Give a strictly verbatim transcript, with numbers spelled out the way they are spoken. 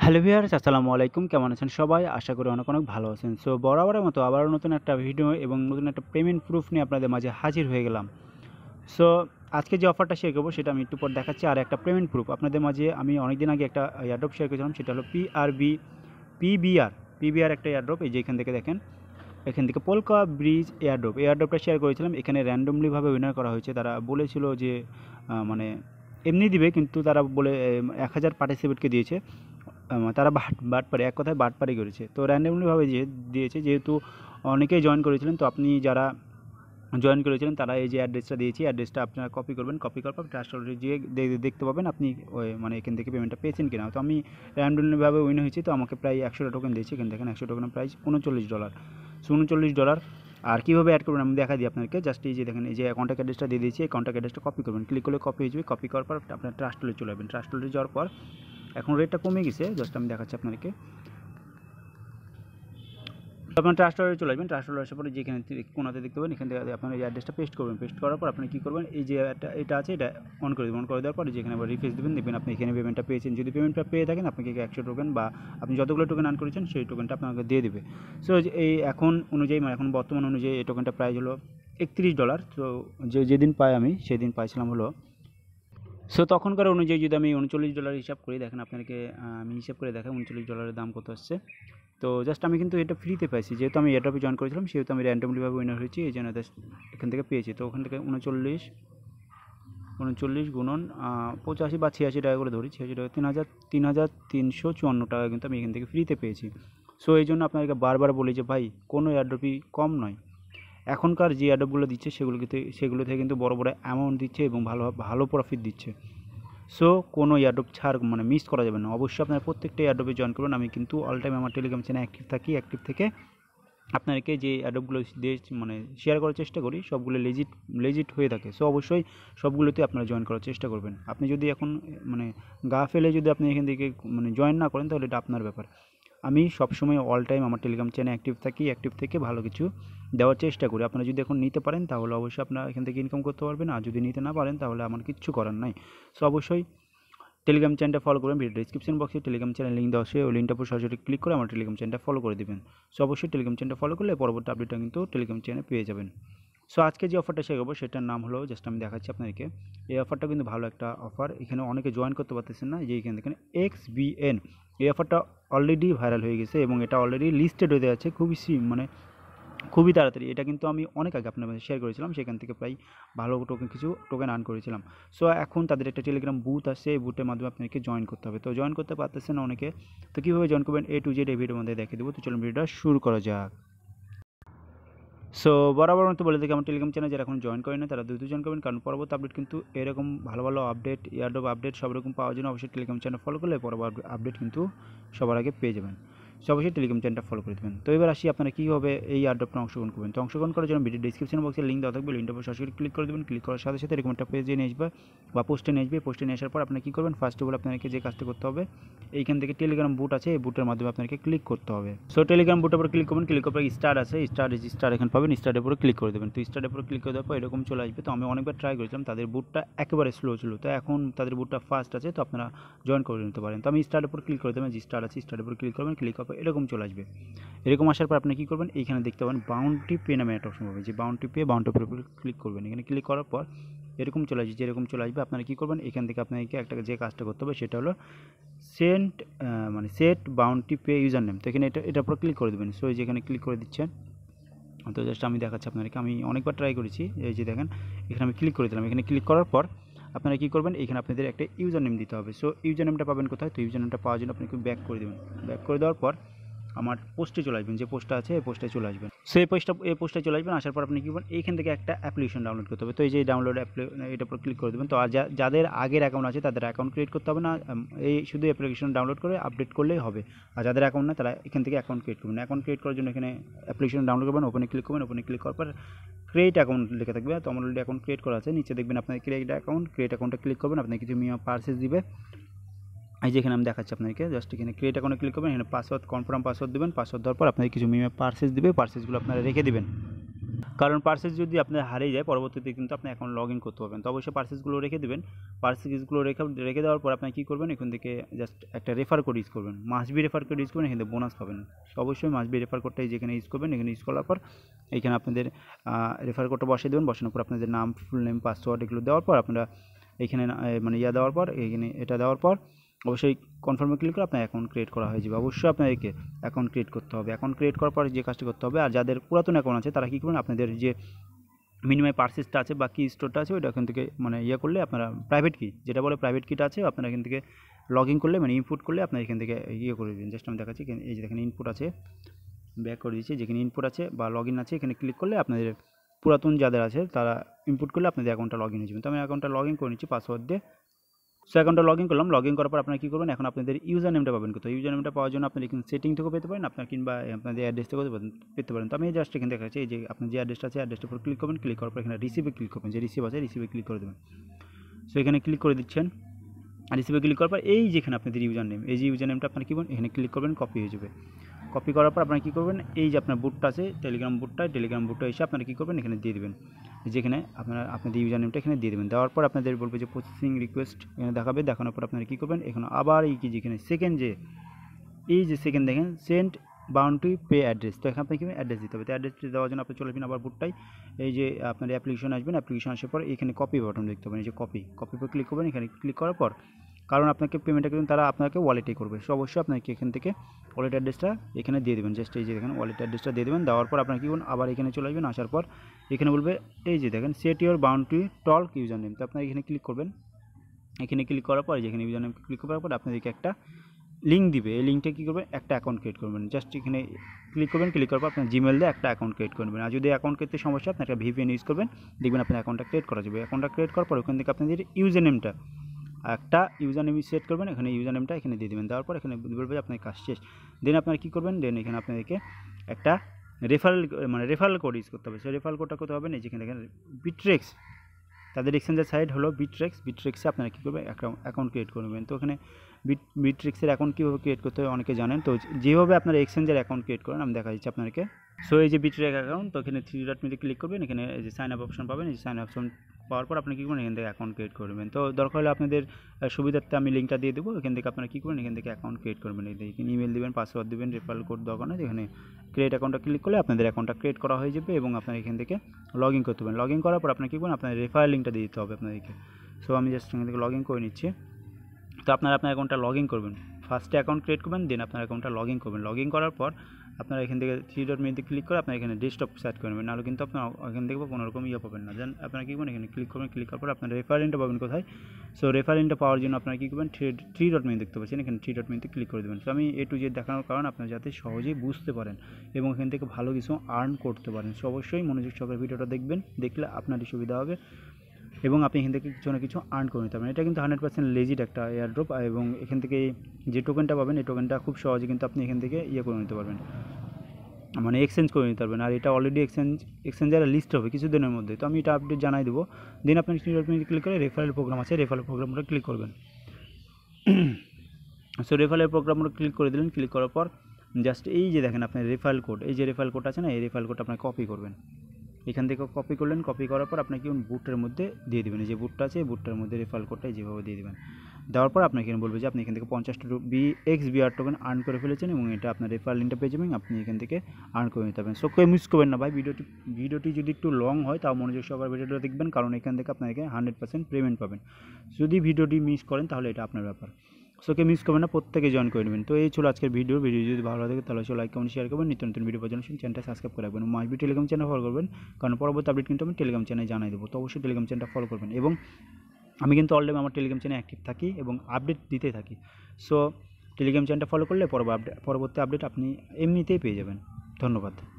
Hello viewers, আসসালামু আলাইকুম। কেমন আছেন সবাই? আশা করি অনেক অনেক ভালো আছেন। সো বরাবরের মতো আবারও নতুন একটা ভিডিও এবং নতুন একটা পেমেন্ট প্রুফ নিয়ে আপনাদের মাঝে হাজির হয়ে গেলাম। সো আজকে যে অফারটা শেয়ার করবো সেটা আমি একটু পর দেখাচ্ছি। আর একটা পেমেন্ট প্রুফ আপনাদের মাঝে আমি অনেকদিন আগে একটা এয়ারড্রপ শেয়ার করেছিলাম, সেটা হলো পিআরবি পিবিআর পিবিআর একটা এয়ারড্রপ। এই যে এখান থেকে দেখেন, এখান থেকে পোলকা ব্রিজ এয়ারড্রপ এয়ারড্রপটা শেয়ার করেছিলাম। এখানে র্যান্ডমলিভাবে উইনার করা হয়েছে। তারা বলেছিল যে মানে এমনি দিবে, কিন্তু তারা বলে এক হাজার পার্টিসিপেটকে দিয়েছে। তারা বাট বাটপারি, এক কথায় বাটপারি করেছে। তো র্যান্ডমলিভাবে যে দিয়েছে, যেহেতু অনেকেই জয়েন করেছিলেন, তো আপনি যারা জয়েন করেছিলেন তারা এই যে অ্যাড্রেসটা দিয়েছি, অ্যাড্রেসটা আপনারা কপি করবেন। কপি করার পর ট্রাস্ট ওয়ালেটে গিয়ে দেখতে পাবেন আপনি ওই মানে এখান থেকে পেমেন্টটা পেয়েছেন কিনা। তো আমি র্যান্ডমলিভাবে উইন হয়েছি, তো আমাকে প্রায় একশোটা টোকেন দিয়েছি। এখানে দেখেন একশো টোকেনের প্রাইস উনচল্লিশ ডলার সো উনচল্লিশ ডলার। আর কীভাবে অ্যাড করবেন আমি দেখা দিই আপনাকে। জাস্ট এই যে দেখেন, এই যে কন্ট্যাক্ট অ্যাড্রেসটা দিয়ে দিয়েছি, এই কন্ট্যাক্ট অ্যাড্রেসটা কপি করবেন। ক্লিক করলে কপি হয়ে যাবে। কপি করার পর আপনার ট্রাস্ট ওয়ালেটে চলে যাবেন। ট্রাস্ট ওয়ালেটে যাওয়ার পর এখন রেটটা কমে গেছে, জাস্ট আমি দেখাচ্ছি আপনাদেরকে। আপনার ট্রাস্ট ওয়ালেটে চলে আসবেন। ট্রাস্ট ওয়ালেটে আসার পরে যেখানে কোনাতে দেখতে পাবেন, এখান থেকে আপনার এই অ্যাড্রেসটা পেস্ট করবেন। পেস্ট করার পর আপনি কী করবেন, এই যে এটা আছে এটা অন করে দেবেন। অন করে দেওয়ার পরে যেখানে আবার রিফ্রেশ দেবেন, দেখবেন আপনি এখানে পেমেন্টটা পেয়েছেন। যদি পেমেন্টটা পেয়ে থাকেন, আপনাকে একশো টোকেন বা আপনি যতগুলো টোকেন আর্ন করেছেন সেই টোকেনটা আপনাকে দিয়ে দেবে। সো এই এখন অনুযায়ী মানে এখন বর্তমান অনুযায়ী এই টোকেনটা প্রাইস হলো একত্রিশ ডলার। তো যে যেদিন পাই আমি সেদিন পাইছিলাম হলো, সো তখনকার অনুযায়ী যদি আমি উনচল্লিশ ডলার হিসাব করি, দেখেন আপনাকে আমি হিসাব করে দেখাই উনচল্লিশ ডলারের দাম কত আসছে। তো জাস্ট আমি কিন্তু এটা ফ্রিতে পাইছি, যেহেতু আমি এয়ারড্রপে জয়েন করেছিলাম, সেহেতু আমি র্যান্ডমলিভাবে উইনার হয়েছি, এই জন্য এখান থেকে পেয়েছি। তো ওখান থেকে উনচল্লিশ উনচল্লিশ গুণন পঁচাশি বা ছিয়াশি টাকা করে ধরি, ছিয়াশি টাকা তিন হাজার তিন হাজার তিনশো চুয়ান্ন টাকা কিন্তু আমি এখান থেকে ফ্রিতে পেয়েছি। সো এই জন্য আপনাকে বারবার বলি যে ভাই, কোনো এয়ারড্রপই কম নয়। এখনকার যে এয়ারড্রপগুলো দিচ্ছে সেগুলোতে সেগুলো থেকে কিন্তু বড় বড় অ্যামাউন্ট দিচ্ছে এবং ভালো ভালো প্রফিট দিচ্ছে। সো কোনো এয়ারড্রপ ছাড় মানে মিস করা যাবে না। অবশ্যই আপনারা প্রত্যেকটা এয়ারড্রপে জয়েন করবেন। আমি কিন্তু অল টাইম আমার টেলিগ্রাম চ্যানেলে অ্যাক্টিভ থাকি। অ্যাক্টিভ থেকে আপনাদেরকে যে এয়ারড্রপগুলো দিয়ে মানে শেয়ার করার চেষ্টা করি, সবগুলো লেজিট লেজিট হয়ে থাকে। সো অবশ্যই সবগুলোতে আপনারা জয়েন করার চেষ্টা করবেন। আপনি যদি এখন মানে গা ফেলে যদি আপনি এখান থেকে মানে জয়েন না করেন, তাহলে এটা আপনার ব্যাপার। আমি সবসময় অল টাইম আমার টেলিগ্রাম চ্যানেলে অ্যাক্টিভ থাকি। অ্যাক্টিভ থেকে ভালো কিছু দেওয়ার চেষ্টা করি। আপনারা যদি এখন নিতে পারেন, তাহলে অবশ্যই আপনারা এখান থেকে ইনকাম করতে পারবেন। আর যদি নিতে না পারেন, তাহলে আমার কিচ্ছু করার নাই। সো অবশ্যই টেলিগ্রাম চ্যানেলটা ফলো করবেন। ভিডিও ডিসক্রিপশন বক্সে টেলিগ্রাম চ্যানেল লিঙ্ক দেওয়া আছে, ওই লিঙ্কটার উপর সরাসরি ক্লিক করে আমার টেলিগ্রাম চ্যানেলটা ফলো করে দেবেন। সো অবশ্যই টেলিগ্রাম চ্যানেলটা ফলো করলে পরবর্তী আপডেটটা কিন্তু টেলিগ্রাম চ্যানেলে পেয়ে যাবেন। সো আজকে যে অফারটা শেয়ার করবো সেটার নাম হলো, জাস্ট আমি দেখাচ্ছি আপনাদেরকে। এই অফারটা কিন্তু ভালো একটা অফার। এখানে অনেকে জয়েন করতে পারতেছেন না, যে এখানে দেখেন এক্স বি এন। এই অফারটা অলরেডি ভাইরাল হয়ে গেছে এবং এটা অলরেডি লিস্টেড হয়ে যাচ্ছে খুবই মানে খুবই তাড়াতাড়ি। এটা কিন্তু আমি অনেক আগে আপনার মধ্যে শেয়ার করেছিলাম, সেখান থেকে প্রায় ভালো টোকেন কিছু টোকেন আর্ন করেছিলাম। সো এখন তাদের একটা টেলিগ্রাম বুথ আসছে, এই বুথের মাধ্যমে আপনাকে জয়েন করতে হবে। তো জয়েন করতে পারতেছেন অনেকে, তো কীভাবে জয়েন করবেন এ টু জেড এই ভিডিওর মধ্যে দেখে দেবো। তো চলুন ভিডিওটা শুরু করা যাক। সো বরাবর মতো বলে থাকি, আমার টেলিগ্রাম চ্যানেল যারা এখন জয়েন করেন না তারা দ্রুত জয়েন করবেন, কারণ পরবর্তী আপডেট কিন্তু এরকম ভালো ভালো আপডেট, এয়ারড্রপ আপডেট সব রকম পাওয়ার জন্য অবশ্যই টেলিগ্রাম চ্যানেল ফলো করলে পরবর্তী আপডেট কিন্তু সবার আগে পেয়ে যাবেন। সো অবশ্যই টেলিগ্রাম চ্যানেলটা ফলো করে দেবেন। তো এবার আসি আপনারা কীভাবে এই এয়ারড্রপটা অংশগ্রহণ করবেন। তো অংশগ্রহণ করার জন্য ভিডিও ডিসক্রিপশন বক্সে লিঙ্ক দেওয়া থাকবে, লিঙ্কটার উপর সরাসরি ক্লিক করে দেবেন। ক্লিক করার সাথে সাথে এরকম একটা পেজে নিয়ে আসবে বা পোস্টে নিয়ে আসবে। পোস্টে নিয়ে আসার পর আপনি কী করবেন, ফার্স্ট অফ অল আপনাকে যে কাজটা করতে হবে, এইখান থেকে টেলিগ্রাম বুট আছে, এই বুটের মাধ্যমে আপনাকে ক্লিক করতে হবে। সো টেলিগ্রাম বুটের উপর ক্লিক করবেন। ক্লিক করার পর স্টার আছে, স্টার স্টার এখানে পাবেন, স্টারের উপরে ক্লিক করে দেবেন। তো স্টারের উপরে ক্লিক করে দেওয়ার পর এরকম চলে আসবে। তো আমি অনেকবার ট্রাই করেছিলাম, তাদের বুটটা একেবারে স্লো ছিল। তো এখন তাদের বুটটা ফাস্ট আছে, তো আপনারা জয়েন করে নিতে পারেন। তো আমি স্টারের উপর ক্লিক করে দেবেন, যে স্টার আছে স্টারের উপর ক্লিক করবেন। ক্লিক করার পর এরকম চলে আসবে। এরকম আসার পর আপনি কী করবেন, এইখানে দেখতে পাবেন বাউন্টি পে নামে একটা অপশন পাবেন, যে বাউন্টি পে বাউন্টি পের উপর ক্লিক করবেন। এখানে ক্লিক করার পর এরকম চলে আসবে। যেরকম চলে আসবে আপনারা কী করবেন, এখান থেকে আপনাকে একটা যে কাজটা করতে হবে সেটা হলো সেন্ট মানে set bounty pay user name. তো এখানে এটা এটার উপর ক্লিক করে দেবেন। সো যেখানে ক্লিক করে দিচ্ছেন, তো জাস্ট আমি দেখাচ্ছি আপনাদেরকে, আমি অনেকবার ট্রাই করেছি। এই যে দেখেন এখানে আমি ক্লিক করে দিলাম। এখানে ক্লিক করার পর আপনারা কী করবেন, এখানে আপনাদের একটা ইউজার নেম দিতে হবে। সো ইউজার নেমটা পাবেন কোথায়, তো ইউজার নেমটা পাওয়ার জন্য আপনি একটু ব্যাক করে দেবেন। ব্যাক করে দেওয়ার পর আমার পোস্টে চলে আসবেন, যে পোস্টটা আছে এই পোস্টে চলে আসবেন। সো এই পোস্টটা এই পোস্টে চলে আসবেন। আসার পর আপনি কী করবেন, এইখান থেকে একটা অ্যাপ্লিকেশন ডাউনলোড করতে হবে। তো এই যে ডাউনলোড এটার উপর ক্লিক করে দেবেন। তো আর যাদের আগের অ্যাকাউন্ট আছে তাদের অ্যাকাউন্ট ক্রিয়েট করতে হবে না, এই শুধু অ্যাপ্লিকেশন ডাউনলোড করে আপডেট করলেই হবে। আর যাদের অ্যাকাউন্ট না তারা এখান থেকে অ্যাকাউন্ট ক্রিয়েট করবেন। অ্যাকাউন্ট ক্রিয়েট করার জন্য এখানে অ্যাপ্লিকেশন ডাউনলোড করবেন, ওপেনে ক্লিক করবেন। ওপেনে ক্লিক করার পর ক্রিয়েট অ্যাকাউন্ট লেখা থাকবে। তো আমার অলরেডি অ্যাকাউন্ট ক্রিয়েট করা আছে, নিচে দেখবেন আপনার ক্রিয়েট অ্যাকাউন্ট। ক্রিয়েট অ্যাকাউন্টে ক্লিক করবেন, আপনাকে কিছু মিনিমাম পার্সেস দিবে। এই যে এখানে আমি দেখাচ্ছি আপনাদেরকে, জাস্ট এখানে ক্রিয়েট অ্যাকাউন্টে ক্লিক করবেন। এখানে পাসওয়ার্ড কনফার্ম পাসওয়ার্ড দেবেন। পাসওয়ার্ড দেওয়ার পর আপনাকে কিছু মিনিমাম পার্সেস দিবে, পার্সেসগুলো আপনারা রেখে দেবেন। কারণ পার্সেস যদি আপনার হারিয়ে যায় পরবর্তীতে কিন্তু আপনি অ্যাকাউন্ট লগ ইন করতে পারবেন। তো অবশ্যই পার্সেসগুলো রেখে দেবেন। পার্সেসগুলো রেখে রেখে দেওয়ার পর আপনি কী করবেন, এখান থেকে জাস্ট একটা রেফার কোড ইউজ করবেন, must be refer code use করবেন, এখানে বোনাস পাবেন। তো অবশ্যই মাস্ট বি রেফার কোডটাই যেখানে ইউজ করবেন, এখানে ইউজ করার পর এখানে আপনাদের রেফার কোডটা বসিয়ে দেবেন। বসানোর পর আপনাদের নাম, ফুল নেম, পাসওয়ার্ড এগুলো দেওয়ার পর আপনারা এখানে মানে ইয়া দেওয়ার পর এখানে এটা দেওয়ার পর অবশ্যই কনফার্মে ক্লিক করে আপনার অ্যাকাউন্ট ক্রিয়েট করা হয়ে যাবে। অবশ্যই আপনাদেরকে অ্যাকাউন্ট ক্রিয়েট করতে হবে। অ্যাকাউন্ট ক্রিয়েট করার পর যে কাজটি করতে হবে, আর যাদের পুরাতন অ্যাকাউন্ট আছে তারা কী করবেন, আপনাদের যে মিনিমাম পার্সেসটা আছে বা কি স্টোরটা আছে ওইটা এখান থেকে মানে ইয়ে করলে আপনারা প্রাইভেট কি যেটা বলে প্রাইভেট কিটা আছে আপনারা এখান থেকে লগ ইন করলে মানে ইনপুট করলে আপনার এখান থেকে ইয়ে করে দিন। জাস্ট আমি দেখাচ্ছি, এই যে দেখেন ইনপুট আছে, ব্যাক করে দিচ্ছি, যেখানে ইনপুট আছে বা লগ ইন আছে এখানে ক্লিক করলে আপনাদের পুরাতন যাদের আছে তারা ইনপুট করলে আপনাদের অ্যাকাউন্টটা লগ ইন হয়ে যাবে। তো আমি অ্যাকাউন্টটা লগ ইন করে নিচ্ছি পাসওয়ার্ড দিয়ে। সো অ্যাকাউন্টটা লগ ইন করলাম। লগ ইন করার পর আপনারা কী করবেন, এখন আপনাদের ইউজার নেমটা পাবেন কোথাও। ইউজার নেমটা পাওয়ার জন্য আপনারা এখানে সেটিং থেকেও পেতে পারেন, আপনার কিংবা আপনাদের অ্যাড্রেস থেকেও পেতে পারেন। তো আমি জাস্ট এখানে দেখাচ্ছি, এই যে আপনার যে অ্যাড্রেসটা আছে অ্যাড্রেসটার উপর ক্লিক করবেন। ক্লিক করার পর এখানে রিসিভে ক্লিক করবেন, যে রিসিভ আছে রিসিভে ক্লিক করে দেবেন। সো এখানে ক্লিক করে দিচ্ছেন। আর রিসিভে ক্লিক করার পর এই যেখানে আপনাদের ইউজার নেম, এই যে ইউজার নেমটা আপনার কী করবেন, এখানে ক্লিক করবেন, কপি হয়ে যাবে। কপি করার পর আপনারা কী করবেন, এই যে আপনার বুটটা আছে টেলিগ্রাম বুটটা, টেলিগ্রাম বুটটা এসে আপনারা কী করবেন, এখানে দিয়ে দেবেন। যেখানে আপনারা আপনাদের ইউজার নেমটা এখানে দিয়ে দেবেন। দেওয়ার পর আপনাদের বলবে যে প্রসেসিং রিকোয়েস্ট এখানে দেখাবে। দেখানোর পর আপনারা কী করবেন, এখানে আবার এই কি যেখানে সেকেন্ড যে এই যে সেকেন্ড দেখেন সেন্ড বাউন্টু পে অ্যাড্রেস, তো এখানে আপনাকে অ্যাড্রেস দিতে হবে। তো অ্যাড্রেসটি দেওয়ার জন্য আপনি চলে আসবেন আবার বুটটাই, এই যে আপনার অ্যাপ্লিকেশন আসবেন, অ্যাপ্লিকেশন আসার পর এখানে কপি বাটন দেখতে পাবেন, এই যে কপি কপি পর ক্লিক করবেন। এখানে ক্লিক করার পর কারণ আপনাকে পেমেন্টটা কিন্তু তারা আপনাকে ওয়ালেটেই করবে, সো অবশ্যই আপনাকে এখান থেকে ওয়ালেট অ্যাড্রেসটা এখানে দিয়ে দেবেন। জাস্ট এই যে দেখেন ওয়ালেট অ্যাড্রেসটা দিয়ে দেবেন। দেওয়ার পর আপনার কী করুন, আবার এখানে চলে আসবেন। আসার পর এখানে বলবে এই যে দেখেন set your bounty talk user name, তো আপনার এখানে ক্লিক করবেন। এখানে ক্লিক করার পর যেখানে ইউজার নেম ক্লিক করার পর আপনাদেরকে একটা লিঙ্ক দিবে, এই লিঙ্কটা কী করবেন, একটা অ্যাকাউন্ট ক্রিয়েট করবেন। জাস্ট এখানে ক্লিক করবেন, ক্লিক করার পর আপনার জিমেল দিয়ে একটা অ্যাকাউন্ট ক্রিয়েট করবেন। আর যদি অ্যাকাউন্ট করতে সমস্যা আপনি একটা ভিপিএন ইউজ করবেন, দেখবেন আপনার অ্যাকাউন্টটা ক্রিয়েট করা যাবে। অ্যাকাউন্টটা ক্রিয়েট করার পর ওখান থেকে আপনাদের ইউজার নেমটা একটা ইউজার নেম সেট করবেন, এখানে ইউজার নেমটা এখানে দিয়ে দেবেন। দেওয়ার পর এখানে বলবে আপনার কাজ শেষ। দেন আপনারা কী করবেন, দেন এখানে আপনাদেরকে একটা রেফারেল মানে রেফারেল কোড ইউজ করতে হবে। সেই রেফারেল কোডটা করতে হবে না, যেখানে দেখেন বিট্রেক্স, তাদের এক্সচেঞ্জের সাইট হলো বিট্রেক্স। বিট্রেক্সে আপনারা কী করবেন, অ্যাকাউন্ট ক্রিয়েট করবেন। তো ওখানে বিট বিট্রেক্সের অ্যাকাউন্ট কীভাবে ক্রিয়েট করতে হবে অনেকে জানেন, তো যেভাবে আপনারা এক্সচেঞ্জের অ্যাকাউন্ট ক্রিয়েট করেন আমি দেখা দিচ্ছি আপনাদেরকে। সো এই যে বিট্রেক্স অ্যাকাউন্ট, তো এখানে থ্রি ডট মিতে ক্লিক করবেন, এখানে এই যে সাইন আপ অপশন পাবেন, এই সাইন আপ অপশন পাওয়ার পর আপনি কী করবেন, এখান থেকে অ্যাকাউন্ট ক্রিয়েট করবেন। তো দরকার হলে আপনাদের সুবিধার্থে আমি লিঙ্কটা দিয়ে দেবো, এখান থেকে আপনারা কী করবেন, এখান থেকে অ্যাকাউন্ট ক্রিয়েট করবেন। এখানে ইমেল দেবেন, পাসওয়ার্ড দেবেন, রেফারেল কোড দরকার নেই, এখানে ক্রিয়েট অ্যাকাউন্টটা ক্লিক করলে আপনাদের অ্যাকাউন্টটা ক্রিয়েট করা হয়ে যাবে এবং আপনারা এখান থেকে লগ ইন করতে পারেন। লগ ইন করার পর আপনার কী করবেন, আপনার রেফারেল লিঙ্কটা দিয়ে দিতে হবে আপনাদেরকে। সো আমি জাস্ট এখান থেকে লগ ইন করে নিচ্ছি। তো আপনারা আপনার অ্যাকাউন্টটা লগ ইন করবেন, ফার্স্টে অ্যাকাউন্ট ক্রিয়েট করবেন, দেন আপনার অ্যাকাউন্টটা লগ ইন করবেন। লগ ইন করার পর আপনারা এখান থেকে থ্রি ডট মেনুতে ক্লিক করে আপনার এখানে ডেস্কটপ সেট করবেন, নাহলে কিন্তু আপনার এখান থেকে কোনো রকম ইয়ে পাবেন না। দেন আপনারা কী করবেন, এখানে ক্লিক করবেন। ক্লিক করার পর আপনার রেফারেন্টটা পাবেন কোথায়। সো রেফারেন্টটা পাওয়ার জন্য আপনারা কী করবেন, থ্রি থ্রি ডট মেনু দেখতে পাচ্ছেন, এখানে থ্রি ডট মেনুতে ক্লিক করে দেবেন। তো আমি এ টু জেড দেখানোর কারণ আপনারা যাতে সহজেই বুঝতে পারেন এবং এখান থেকে ভালো কিছু আর্ন করতে পারেন। সো অবশ্যই মনোযোগ সহকারে ভিডিওটা দেখবেন, দেখলে আপনারই সুবিধা হবে এবং আপনি এখান থেকে কিছু না কিছু আর্ন করে নিতে পারবেন। এটা কিন্তু হান্ড্রেড পার্সেন্ট লেজিট একটা এয়ারড্রপ এবং এখান থেকে যে টোকেনটা পাবেন এই টোকেনটা খুব সহজে কিন্তু আপনি এখান থেকে ইয়ে করে নিতে পারবেন, মানে এক্সচেঞ্জ করে নিতে পারবেন। আর এটা অলরেডি এক্সচেঞ্জ এক্সচেঞ্জার লিস্ট হবে কিছুদিনের মধ্যে, তো আমি এটা আপডেট জানাই দেবো। দেন আপনি ক্লিক করে রেফারেল প্রোগ্রাম আছে, রেফারেল প্রোগ্রামটা ক্লিক করবেন। সো রেফারেল প্রোগ্রামটা ক্লিক করে দিলেন। ক্লিক করার পর জাস্ট এই যে দেখেন আপনার রেফারেল কোড, এই যে রেফারেল কোড আছে না, এই রেফারেল কোডটা আপনার কপি করবেন। এখান থেকে কপি করলেন, কপি করার পর আপনাকে বুটটার মধ্যে দিয়ে দেবেন, এই যে বুটটা আছে এই বুটটার মধ্যে রেফারেল কোডটা যেভাবে দিয়ে দেবেন। দেওয়ার পর আপনাকে এখানে বলবে যে আপনি এখান থেকে পঞ্চাশটা B X BR token earn করে ফেলেছেন এবং এটা আপনার রেফারেল লিঙ্কটা পেয়ে যাবেন, আপনি এখান থেকে আর্ন করে নিতে পারবেন। সো কেউ মিস করবেন না ভাই, ভিডিওটি ভিডিওটি যদি একটু লং হয় তাও মনোযোগ সহকারে ভিডিওটা দেখবেন, কারণ এখান থেকে আপনাকে হান্ড্রেড পার্সেন্ট পেমেন্ট পাবেন। যদি ভিডিওটি মিস করেন তাহলে এটা আপনার ব্যাপার। সো কে মিস করবেন না, প্রত্যেকে জয়েন করে নেবেন। তো এই ছিল আজকের ভিডিও। ভিডিও যদি ভালো লাগে তাহলে লাইক কমেন্ট শেয়ার করবেন, নিত্য নতুন ভিডিও পাওয়ার জন্য চ্যানেলটা সাবস্ক্রাইব করে রাখবেন। মাসবি টেলিগ্রাম চ্যানেল ফলো করবেন, কারণ পরবর্তী আপডেট কিন্তু আমি টেলিগ্রাম চ্যানেলে জানাই দেবো। তো অবশ্যই টেলিগ্রাম চ্যানেলটা ফলো করবেন এবং আমি কিন্তু অলরেডি আমার টেলিগ্রাম চ্যানেলে অ্যাক্টিভ থাকি এবং আপডেট দিতে থাকি। সো টেলিগ্রাম চ্যানেলটা ফলো করলে পরবর্তী আপডেট আপনি এমনিতেই পেয়ে যাবেন। ধন্যবাদ।